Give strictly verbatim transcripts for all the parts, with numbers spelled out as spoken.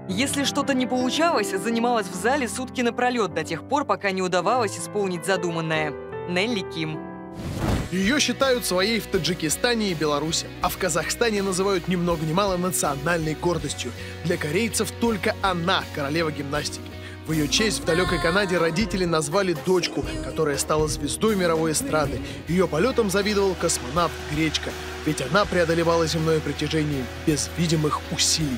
Если что-то не получалось, занималась в зале сутки напролет до тех пор, пока не удавалось исполнить задуманное. Нелли Ким. Ее считают своей в Таджикистане и Беларуси, а в Казахстане называют ни много ни мало национальной гордостью. Для корейцев только она королева гимнастики. В ее честь в далекой Канаде родители назвали дочку, которая стала звездой мировой эстрады. Ее полетом завидовал космонавт Гречка, ведь она преодолевала земное притяжение без видимых усилий.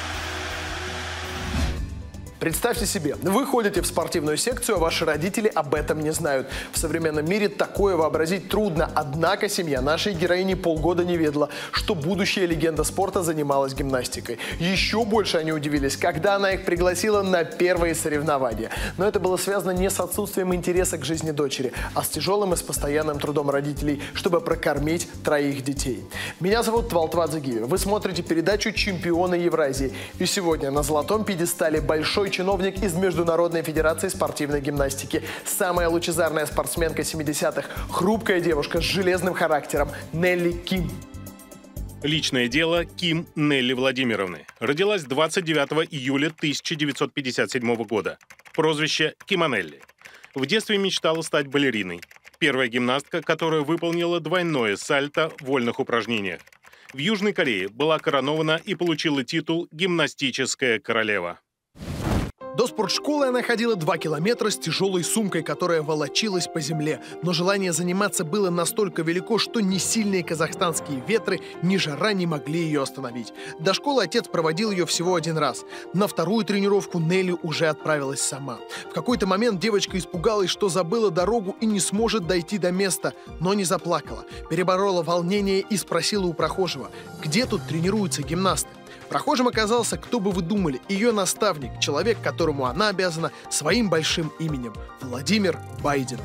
Представьте себе, вы ходите в спортивную секцию, а ваши родители об этом не знают. В современном мире такое вообразить трудно, однако семья нашей героини полгода не ведала, что будущая легенда спорта занималась гимнастикой. Еще больше они удивились, когда она их пригласила на первые соревнования. Но это было связано не с отсутствием интереса к жизни дочери, а с тяжелым и с постоянным трудом родителей, чтобы прокормить троих детей. Меня зовут Твалтва Дзагиева. Вы смотрите передачу «Чемпионы Евразии». И сегодня на золотом пьедестале большой чиновник из Международной федерации спортивной гимнастики. Самая лучезарная спортсменка семидесятых. Хрупкая девушка с железным характером. Нелли Ким. Личное дело Ким Нелли Владимировны. Родилась двадцать девятого июля тысяча девятьсот пятьдесят седьмого года. Прозвище Кимонелли. В детстве мечтала стать балериной. Первая гимнастка, которая выполнила двойное сальто в вольных упражнениях. В Южной Корее была коронована и получила титул «Гимнастическая королева». До спортшколы она ходила два километра с тяжелой сумкой, которая волочилась по земле. Но желание заниматься было настолько велико, что ни сильные казахстанские ветры, ни жара не могли ее остановить. До школы отец проводил ее всего один раз. На вторую тренировку Нелли уже отправилась сама. В какой-то момент девочка испугалась, что забыла дорогу и не сможет дойти до места, но не заплакала. Переборола волнение и спросила у прохожего, где тут тренируются гимнасты. Прохожим оказался, кто бы вы думали, ее наставник, человек, которому она обязана своим большим именем – Владимир Байдин.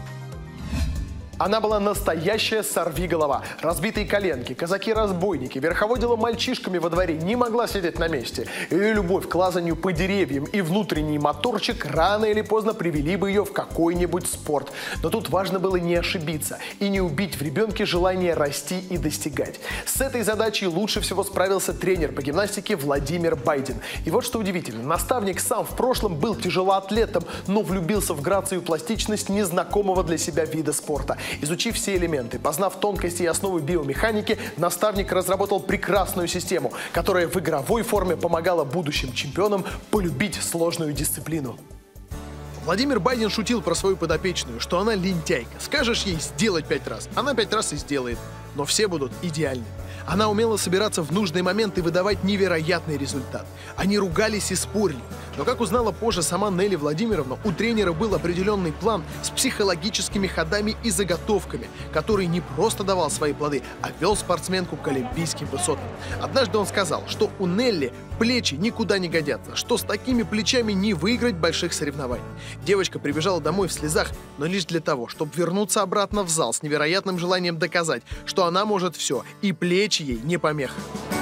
Она была настоящая сорвиголова. Разбитые коленки, казаки-разбойники, верховодила мальчишками во дворе, не могла сидеть на месте. Ее любовь к лазанию по деревьям и внутренний моторчик рано или поздно привели бы ее в какой-нибудь спорт. Но тут важно было не ошибиться и не убить в ребенке желание расти и достигать. С этой задачей лучше всего справился тренер по гимнастике Владимир Байдин. И вот что удивительно, наставник сам в прошлом был тяжелоатлетом, но влюбился в грацию и пластичность незнакомого для себя вида спорта. Изучив все элементы, познав тонкости и основы биомеханики, наставник разработал прекрасную систему, которая в игровой форме помогала будущим чемпионам полюбить сложную дисциплину. Владимир Байдин шутил про свою подопечную, что она лентяйка. Скажешь ей сделать пять раз, она пять раз и сделает. Но все будут идеальны. Она умела собираться в нужный момент и выдавать невероятный результат. Они ругались и спорили. Но, как узнала позже сама Нелли Владимировна, у тренера был определенный план с психологическими ходами и заготовками, который не просто давал свои плоды, а вел спортсменку к олимпийским высотам. Однажды он сказал, что у Нелли плечи никуда не годятся, что с такими плечами не выиграть больших соревнований. Девочка прибежала домой в слезах, но лишь для того, чтобы вернуться обратно в зал с невероятным желанием доказать, что она может все, и плечи ей не помеха.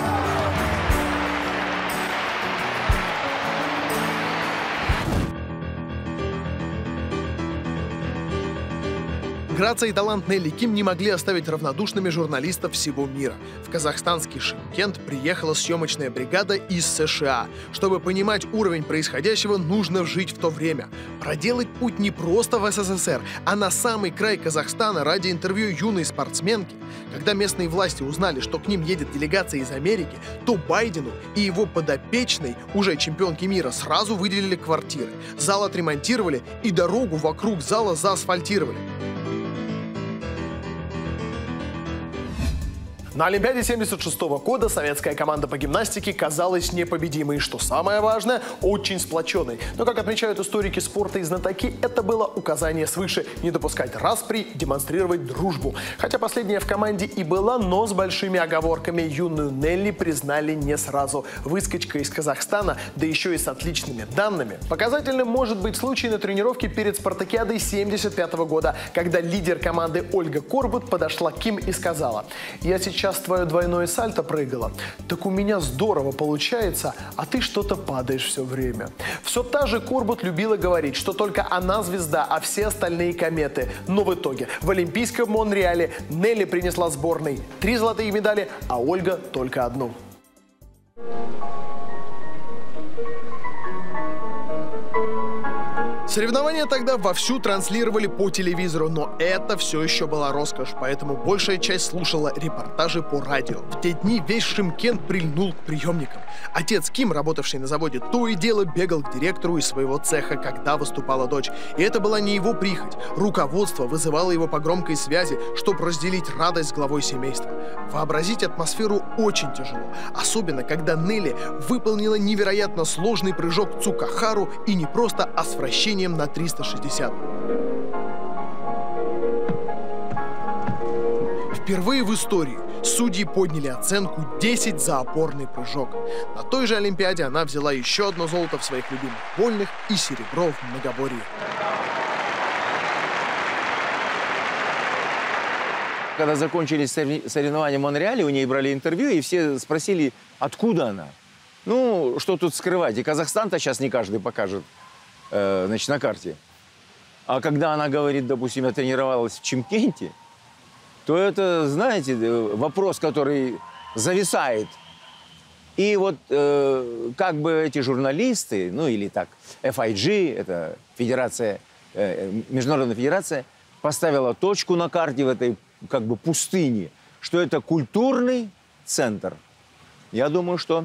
Грация и талант Нелли Ким не могли оставить равнодушными журналистов всего мира. В казахстанский Шымкент приехала съемочная бригада из США. Чтобы понимать уровень происходящего, нужно жить в то время. Проделать путь не просто в СССР, а на самый край Казахстана ради интервью юной спортсменки. Когда местные власти узнали, что к ним едет делегация из Америки, то Байдену и его подопечной, уже чемпионке мира, сразу выделили квартиры. Зал отремонтировали и дорогу вокруг зала заасфальтировали. На Олимпиаде семьдесят шестого года советская команда по гимнастике казалась непобедимой, что самое важное, очень сплоченной. Но, как отмечают историки спорта и знатоки, это было указание свыше не допускать распри, демонстрировать дружбу. Хотя последняя в команде и была, но с большими оговорками. Юную Нелли признали не сразу. Выскочка из Казахстана, да еще и с отличными данными. Показательным может быть случай на тренировке перед спартакиадой семьдесят пятого года, когда лидер команды Ольга Корбут подошла к Ким и сказала: «Я сейчас Сейчас твое двойное сальто прыгало. Так у меня здорово получается, а ты что-то падаешь все время». Все та же Корбут любила говорить, что только она звезда, а все остальные кометы. Но в итоге в Олимпийском Монреале Нелли принесла сборной три золотые медали, а Ольга только одну. Соревнования тогда вовсю транслировали по телевизору, но это все еще была роскошь, поэтому большая часть слушала репортажи по радио. В те дни весь Шымкент прильнул к приемникам. Отец Ким, работавший на заводе, то и дело бегал к директору из своего цеха, когда выступала дочь. И это была не его прихоть. Руководство вызывало его по громкой связи, чтобы разделить радость с главой семейства. Вообразить атмосферу очень тяжело, особенно когда Нелли выполнила невероятно сложный прыжок Цукахару, и не просто, а с вращением на триста шестьдесят. Впервые в истории судьи подняли оценку десять за опорный прыжок. На той же Олимпиаде она взяла еще одно золото в своих любимых вольных и серебро в многоборье. Когда закончились соревнования в Монреале, у нее брали интервью, и все спросили, откуда она. Ну, что тут скрывать? И Казахстан-то сейчас не каждый покажет, э, значит, на карте. А когда она говорит, допустим, я тренировалась в Чимкенте, то это, знаете, вопрос, который зависает. И вот э, как бы эти журналисты, ну или так, эф ай джи, это федерация, э, международная федерация, поставила точку на карте в этой как бы пустыне, что это культурный центр. Я думаю, что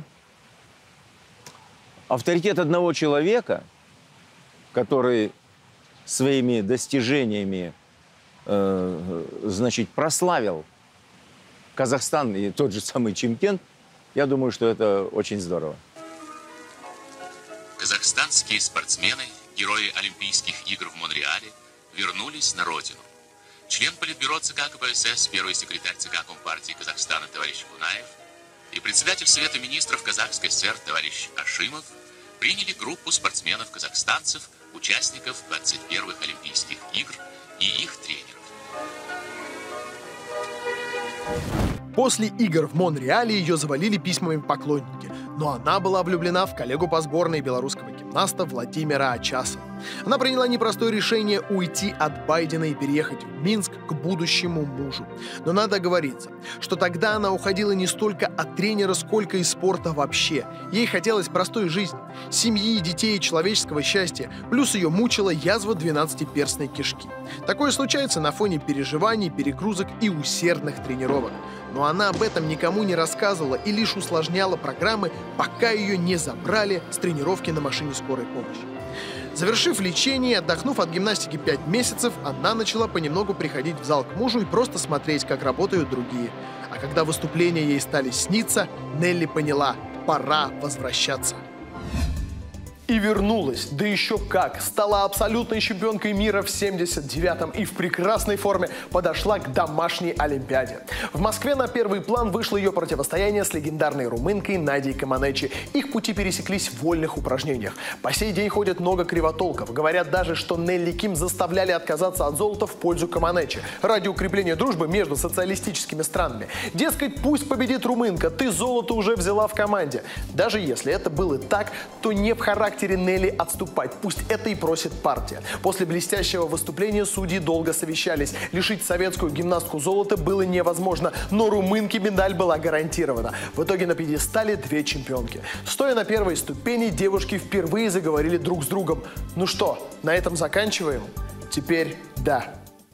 авторитет одного человека, который своими достижениями, э, значит, прославил Казахстан и тот же самый Чимкент, я думаю, что это очень здорово. Казахстанские спортсмены, герои Олимпийских игр в Монреале, вернулись на родину. Член Политбюро ЦК ка пэ эс эс, первый секретарь ЦК Компартии Казахстана товарищ Кунаев и председатель Совета министров Казахской ССР товарищ Ашимов приняли группу спортсменов-казахстанцев, участников двадцать первых Олимпийских игр и их тренеров. После игр в Монреале ее завалили письмами поклонники, но она была влюблена в коллегу по сборной белорусского гимнаста Владимира Ачасова. Она приняла непростое решение уйти от Байдена и переехать в Минск к будущему мужу. Но надо оговориться, что тогда она уходила не столько от тренера, сколько из спорта вообще. Ей хотелось простой жизни, семьи, детей и человеческого счастья, плюс ее мучила язва двенадцатиперстной кишки. Такое случается на фоне переживаний, перегрузок и усердных тренировок. Но она об этом никому не рассказывала и лишь усложняла программы, пока ее не забрали с тренировки на машине скорой помощи. Завершив лечение и отдохнув от гимнастики пять месяцев, она начала понемногу приходить в зал к мужу и просто смотреть, как работают другие. А когда выступления ей стали сниться, Нелли поняла – пора возвращаться. И вернулась, да еще как, стала абсолютной чемпионкой мира в семьдесят девятом и в прекрасной форме подошла к домашней Олимпиаде. В Москве на первый план вышло ее противостояние с легендарной румынкой Надей Команечи. Их пути пересеклись в вольных упражнениях. По сей день ходят много кривотолков. Говорят даже, что Нелли Ким заставляли отказаться от золота в пользу Команечи ради укрепления дружбы между социалистическими странами. Дескать, пусть победит румынка, ты золото уже взяла в команде. Даже если это было так, то не в характере Нелли отступать. Пусть это и просит партия. После блестящего выступления судьи долго совещались. Лишить советскую гимнастку золота было невозможно, но румынке медаль была гарантирована. В итоге на пьедестале две чемпионки. Стоя на первой ступени, девушки впервые заговорили друг с другом. Ну что, на этом заканчиваем? Теперь да.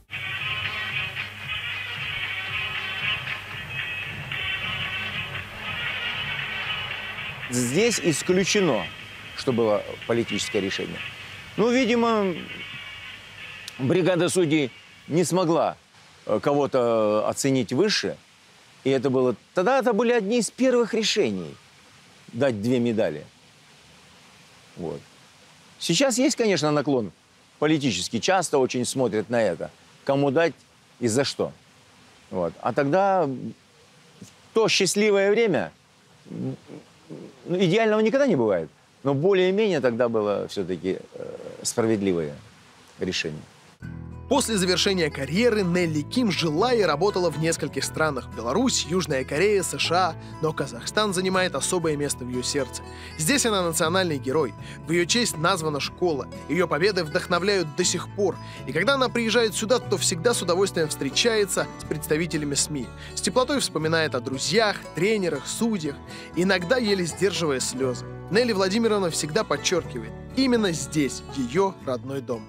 Здесь исключено, что было политическое решение. Ну, видимо, бригада судей не смогла кого-то оценить выше. И это было... Тогда это были одни из первых решений дать две медали. Вот. Сейчас есть, конечно, наклон политический. Часто очень смотрят на это. Кому дать и за что. Вот. А тогда в то счастливое время... Ну, идеального никогда не бывает. Но более-менее тогда было все-таки э, справедливое решение. После завершения карьеры Нелли Ким жила и работала в нескольких странах – Беларусь, Южная Корея, США, но Казахстан занимает особое место в ее сердце. Здесь она национальный герой, в ее честь названа школа, ее победы вдохновляют до сих пор. И когда она приезжает сюда, то всегда с удовольствием встречается с представителями СМИ, с теплотой вспоминает о друзьях, тренерах, судьях, иногда еле сдерживая слезы. Нелли Владимировна всегда подчеркивает, именно здесь ее родной дом.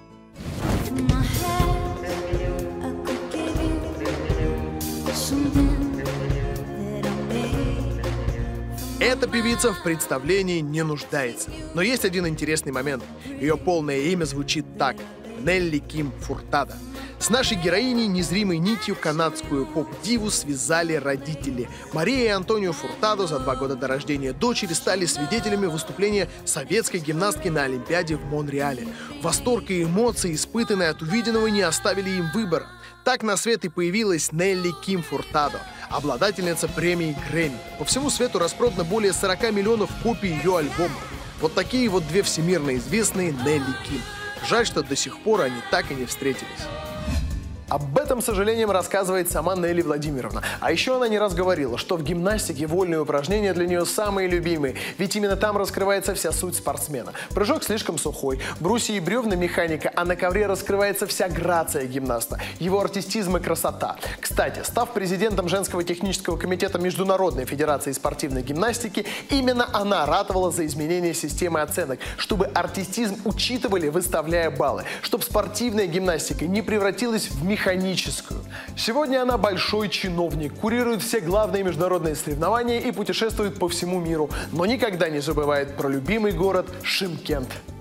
Эта певица в представлении не нуждается. Но есть один интересный момент. Ее полное имя звучит так – Нелли Ким Фуртадо. С нашей героиней незримой нитью канадскую поп-диву связали родители. Мария и Антонио Фуртадо за два года до рождения дочери стали свидетелями выступления советской гимнастки на Олимпиаде в Монреале. Восторг и эмоции, испытанные от увиденного, не оставили им выбора. Так на свет и появилась Нелли Ким Фуртадо, обладательница премии Грэмми. По всему свету распродано более сорока миллионов копий ее альбома. Вот такие вот две всемирно известные Нелли Ким. Жаль, что до сих пор они так и не встретились. Об этом, с сожалением, рассказывает сама Нелли Владимировна. А еще она не раз говорила, что в гимнастике вольные упражнения для нее самые любимые, ведь именно там раскрывается вся суть спортсмена. Прыжок слишком сухой, брусья и бревна механика, а на ковре раскрывается вся грация гимнаста, его артистизм и красота. Кстати, став президентом Женского технического комитета Международной федерации спортивной гимнастики, именно она ратовала за изменение системы оценок, чтобы артистизм учитывали, выставляя баллы, чтобы спортивная гимнастика не превратилась в механическую. Сегодня она большой чиновник, курирует все главные международные соревнования и путешествует по всему миру, но никогда не забывает про любимый город Шымкент.